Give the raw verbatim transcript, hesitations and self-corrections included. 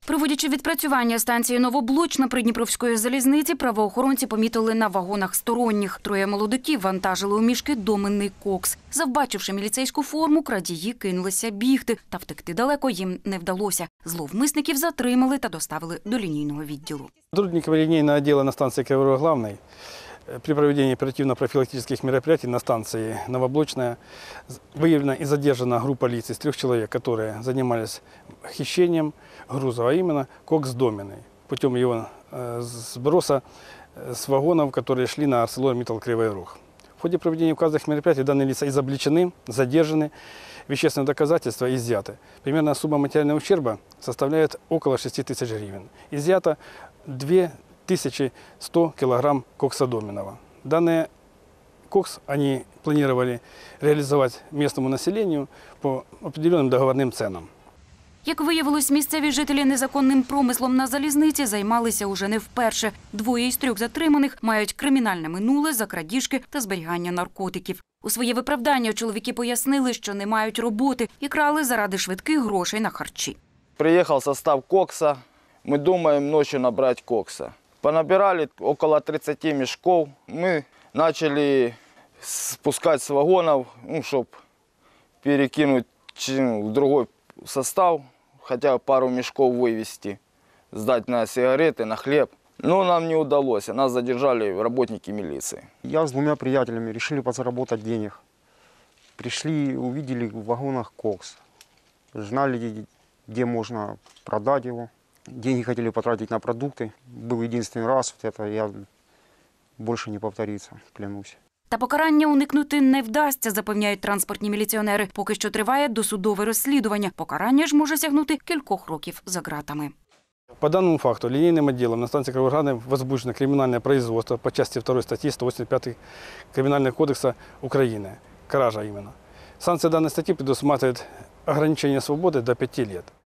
Проводячи відпрацювання станції Новоблучна Придніпровської залізниці, правоохоронці помітили на вагонах сторонніх. Троє молодиків вантажили у мішки доменний кокс. Завбачивши міліцейську форму, крадії кинулися бігти. Та втекти далеко їм не вдалося. Зловмисників затримали та доставили до лінійного відділу. Сотрудниками линейного отдела на станции Криворог-Главной при проведении оперативно-профилактических мероприятий на станции Новоблучная выявлена и задержана группа лиц из трех человек, которые занимались хищением груза, а именно кокс доменный, путем его сброса с вагонов, которые шли на ArcelorMittal Кривой Рог. В ходе проведения указанных мероприятий данные лица изобличены, задержаны, вещественные доказательства изъяты. Примерно сумма материального ущерба составляет около шести тысяч гривен. Изъято две тысячи сто килограмм кокса доменного. Данный кокс они планировали реализовать местному населению по определенным договорным ценам. Як виявилось, місцеві жителі незаконним промислом на залізниці займалися уже не вперше. Двоє із трьох затриманих мають кримінальне минуле за крадіжки та зберігання наркотиків. У своє виправдання чоловіки пояснили, що не мають роботи і крали заради швидких грошей на харчі. Приїхав состав кокса, ми думаємо ночью набрати кокса. Понабирали около тридцати мешков. Мы начали спускать с вагонов, ну, чтобы перекинуть в другой состав, хотя пару мешков вывести, сдать на сигареты, на хлеб. Но нам не удалось, нас задержали работники милиции. Я с двумя приятелями решили подзаработать денег. Пришли, увидели в вагонах кокс. Знали, где можно продать его. Деньги хотели потратить на продукты. Был единственный раз, вот это я больше не повторится, клянусь. Та покарання уникнути не вдасться, запевняють транспортні міліціонери. Поки що триває досудове розслідування. Покарання ж може сягнути кількох років за ґратами. По данному факту линейным отделом на станции Криворог-Главной возбуждено криминальное производство по части второй статьи сто восемьдесят пятой Криминального кодекса Украины. Кража именно. Санкция данной статьи предусматривает ограничение свободы до пяти лет.